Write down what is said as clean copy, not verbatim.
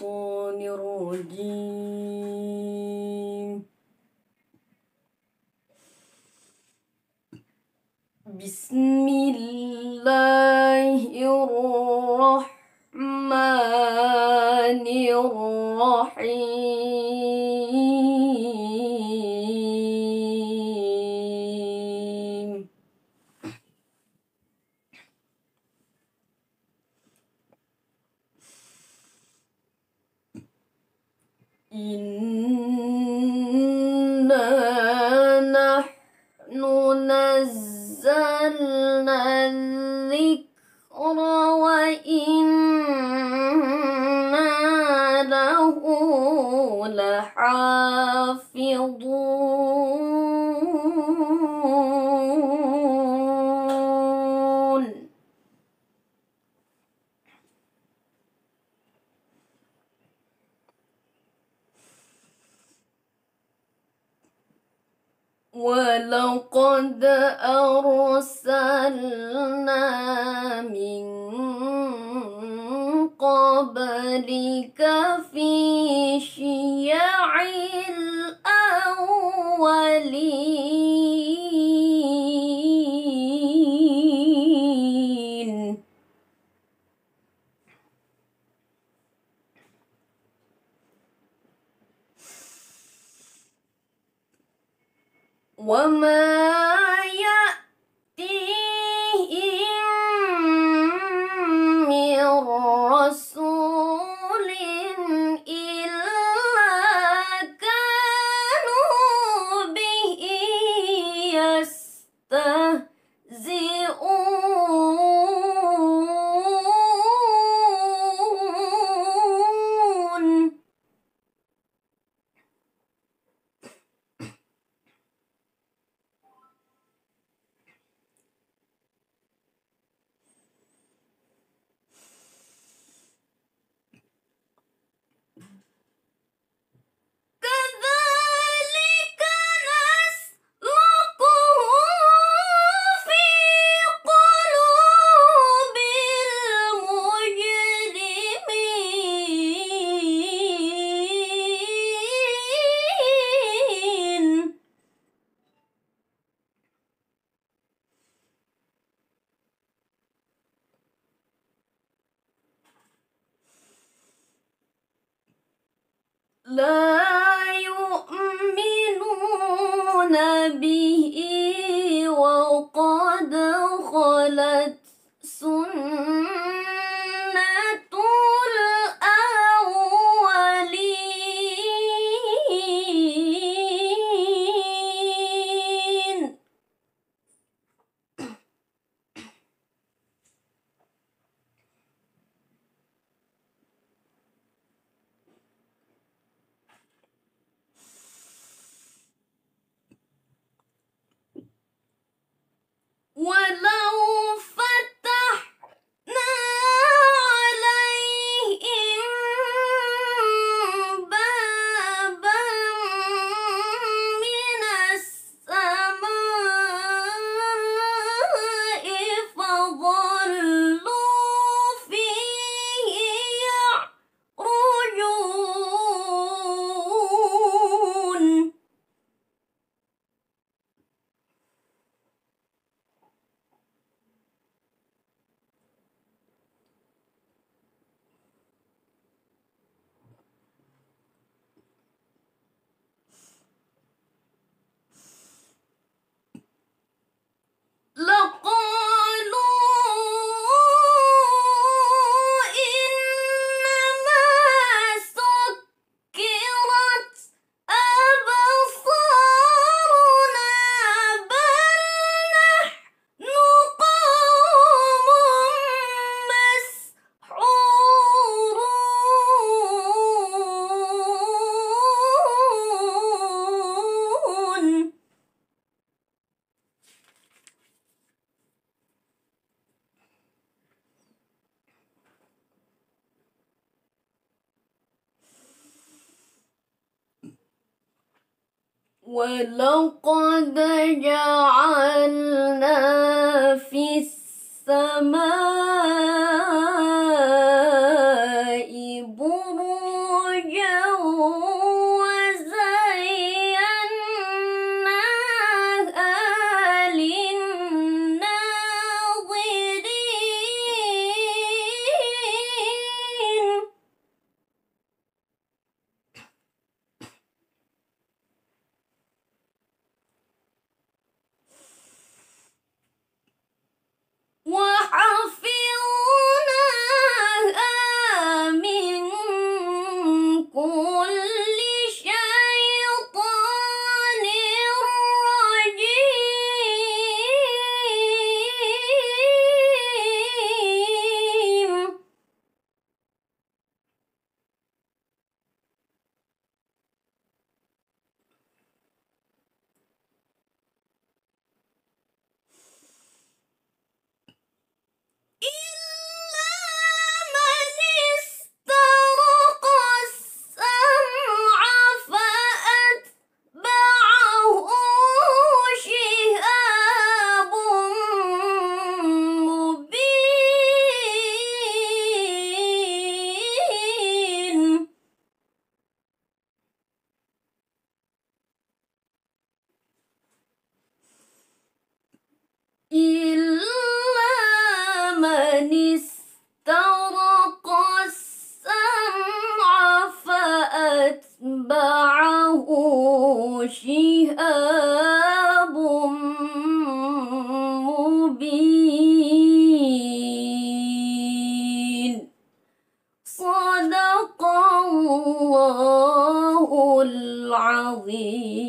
الشيطان الرجيم. بسم الله الرحمن الرحيم. إنا نحن نزلنا الذكر وإنا له لحافظون. ولقد أرسلنا من قبلك في شيع الأولين. وما يأتيهم من رسول إلا كانوا به يستهزئون. كذلك نسلكه في قلوب المجرمين. لا يؤمنون به وقد خلت سنة الأولين. ولو فتحنا عليهم بابا من السماء فظلوا فيه يعرجون. لقالوا إنما سكرت أبصارنا بل نحن قوم مسحورون. ولقد جعلنا في السماء بروجا وزيناها للناظرين وحفظناها من كل شيطان رجيم إلا من استرق السمع فأتبعه شهاب مبين صدق الله العظيم.